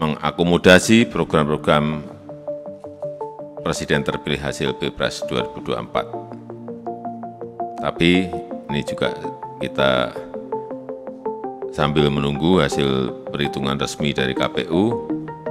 mengakomodasi program-program Presiden terpilih hasil Pilpres 2024. Tapi ini juga kita sambil menunggu hasil perhitungan resmi dari KPU.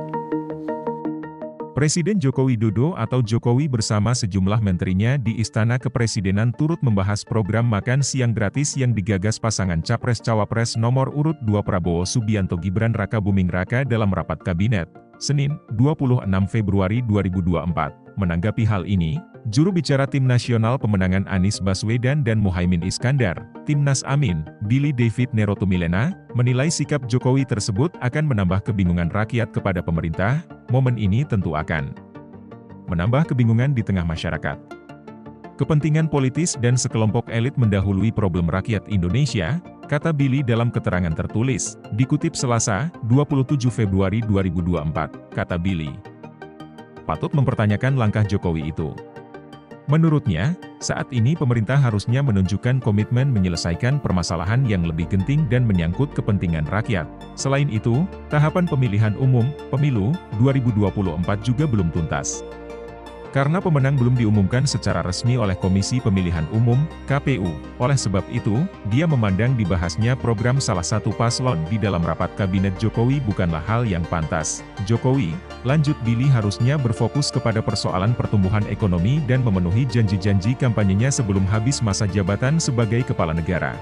Presiden Joko Widodo atau Jokowi bersama sejumlah menterinya di Istana Kepresidenan turut membahas program makan siang gratis yang digagas pasangan Capres-Cawapres nomor urut 2 Prabowo Subianto Gibran Rakabuming Raka dalam rapat kabinet, Senin, 26 Februari 2024. Menanggapi hal ini, juru bicara Tim Nasional Pemenangan Anies Baswedan dan Muhaimin Iskandar, Timnas Amin, Billy David Nerotumilena, menilai sikap Jokowi tersebut akan menambah kebingungan rakyat kepada pemerintah. Momen ini tentu akan menambah kebingungan di tengah masyarakat. Kepentingan politis dan sekelompok elit mendahului problem rakyat Indonesia, kata Billy dalam keterangan tertulis, dikutip Selasa, 27 Februari 2024, kata Billy. Patut mempertanyakan langkah Jokowi itu. Menurutnya, saat ini pemerintah harusnya menunjukkan komitmen menyelesaikan permasalahan yang lebih genting dan menyangkut kepentingan rakyat. Selain itu, tahapan pemilihan umum, pemilu, 2024 juga belum tuntas. Karena pemenang belum diumumkan secara resmi oleh Komisi Pemilihan Umum, KPU. Oleh sebab itu, dia memandang dibahasnya program salah satu paslon di dalam rapat kabinet Jokowi bukanlah hal yang pantas. Jokowi, lanjut Billy, harusnya berfokus kepada persoalan pertumbuhan ekonomi dan memenuhi janji-janji kampanyenya sebelum habis masa jabatan sebagai kepala negara.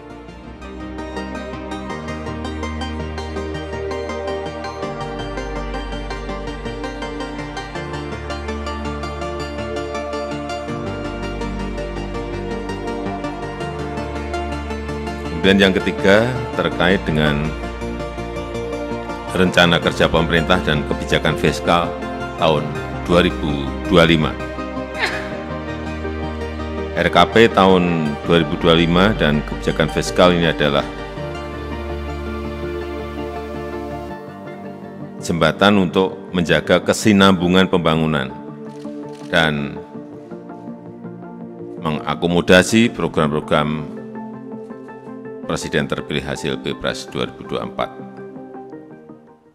Kemudian yang ketiga, terkait dengan rencana kerja pemerintah dan kebijakan fiskal tahun 2025. RKP tahun 2025 dan kebijakan fiskal ini adalah jembatan untuk menjaga kesinambungan pembangunan dan mengakomodasi program-program Presiden terpilih hasil Pilpres 2024.